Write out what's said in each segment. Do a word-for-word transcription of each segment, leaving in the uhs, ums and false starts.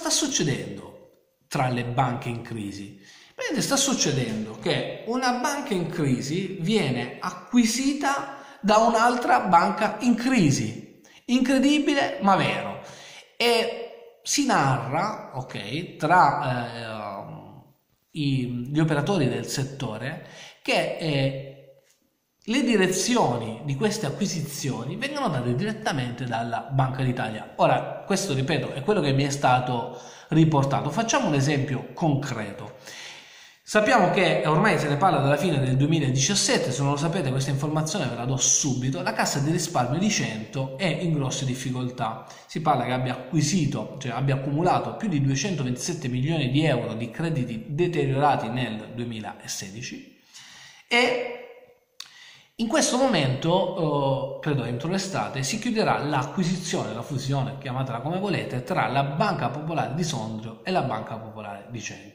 sta succedendo tra le banche in crisi? Vedete, sta succedendo che una banca in crisi viene acquisita da un'altra banca in crisi. Incredibile ma vero. E si narra, ok, tra eh, i, gli operatori del settore che eh, le direzioni di queste acquisizioni vengono date direttamente dalla Banca d'Italia. Ora, questo, ripeto, è quello che mi è stato riportato. Facciamo un esempio concreto. Sappiamo che ormai se ne parla dalla fine del duemiladiciassette, se non lo sapete questa informazione ve la do subito. La Cassa di risparmio di Cento è in grosse difficoltà. Si parla che abbia acquisito, cioè abbia accumulato più di duecentoventisette milioni di euro di crediti deteriorati nel duemilasedici e in questo momento, eh, credo entro l'estate, si chiuderà l'acquisizione, la fusione, chiamatela come volete, tra la Banca Popolare di Sondrio e la Banca Popolare di Cento.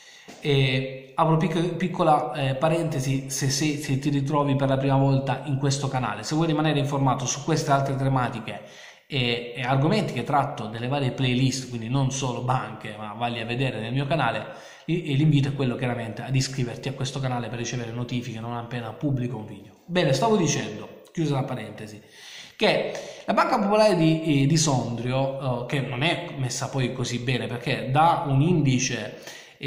E apro pic piccola eh, parentesi, se, se, se ti ritrovi per la prima volta in questo canale, se vuoi rimanere informato su queste altre tematiche e, e argomenti che tratto delle varie playlist, quindi non solo banche, ma valli a vedere nel mio canale, l'invito è quello chiaramente ad iscriverti a questo canale per ricevere notifiche non appena pubblico un video. Bene, stavo dicendo, chiusa la parentesi, che la Banca Popolare di, eh, di Sondrio, eh, che non è messa poi così bene perché dà un indice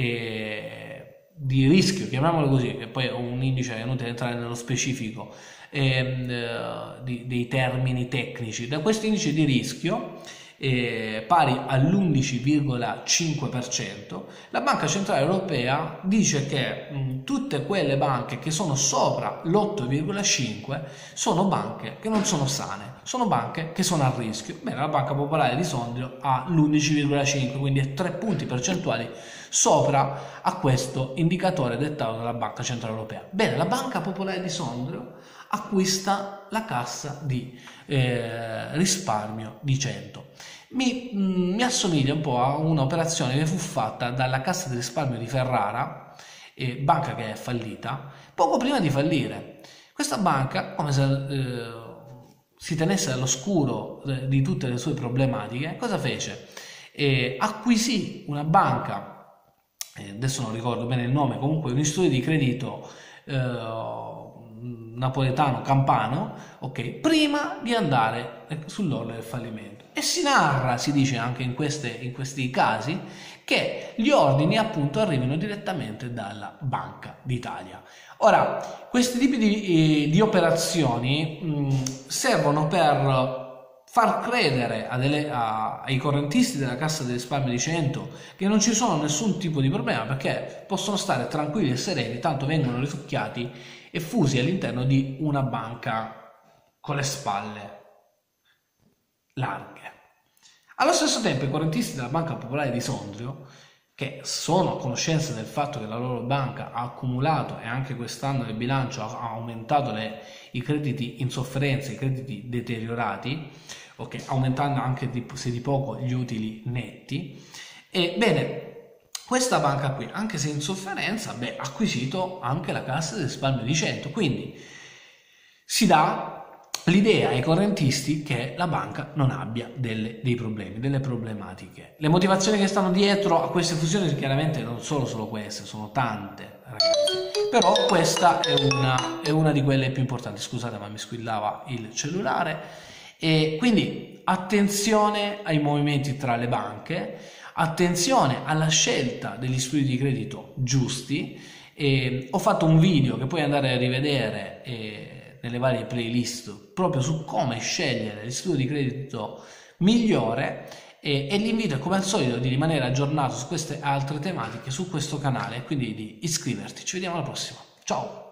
eh, di rischio, chiamiamolo così, che poi è un indice, è inutile entrare nello specifico eh, di, dei termini tecnici, da questo indice di rischio Eh, pari all'undici virgola cinque per cento, la Banca Centrale Europea dice che mh, tutte quelle banche che sono sopra l'otto virgola cinque sono banche che non sono sane, sono banche che sono a rischio. Bene, la Banca Popolare di Sondrio ha l'undici virgola cinque, quindi è tre punti percentuali sopra a questo indicatore dettato dalla Banca Centrale Europea. Bene, la Banca Popolare di Sondrio acquista la Cassa di eh, risparmio di Cento. Mi, mh, mi assomiglia un po' a un'operazione che fu fatta dalla Cassa di risparmio di Ferrara, eh, banca che è fallita, poco prima di fallire. Questa banca, come se eh, si tenesse all'oscuro eh, di tutte le sue problematiche, cosa fece? Eh, acquisì una banca, eh, adesso non ricordo bene il nome, comunque un istituto di credito eh, napoletano, campano, ok, prima di andare sull'orlo del fallimento. E si narra, si dice anche in, queste, in questi casi, che gli ordini appunto arrivino direttamente dalla Banca d'Italia. Ora, questi tipi di, di operazioni mh, servono per far credere a delle, a, ai correntisti della Cassa di risparmio di Cento che non ci sono nessun tipo di problema, perché possono stare tranquilli e sereni, tanto vengono risucchiati e fusi all'interno di una banca con le spalle larghe. Allo stesso tempo i correntisti della Banca Popolare di Sondrio, che sono a conoscenza del fatto che la loro banca ha accumulato e anche quest'anno nel bilancio ha aumentato le, i crediti in sofferenza, i crediti deteriorati, okay, aumentando anche di, se di poco gli utili netti, e bene, questa banca qui, anche se in sofferenza, beh, ha acquisito anche la Cassa di risparmio di Cento, quindi si dà l'idea ai correntisti che la banca non abbia delle, dei problemi, delle problematiche. Le motivazioni che stanno dietro a queste fusioni chiaramente non sono solo queste, sono tante, ragazzi, però questa è una, è una di quelle più importanti. Scusate, ma mi squillava il cellulare. E quindi attenzione ai movimenti tra le banche, attenzione alla scelta degli istituti di credito giusti. E ho fatto un video che puoi andare a rivedere e nelle varie playlist proprio su come scegliere l'istituto di credito migliore, e, e l'invito è come al solito di rimanere aggiornato su queste altre tematiche su questo canale, quindi di iscriverti. Ci vediamo alla prossima, ciao!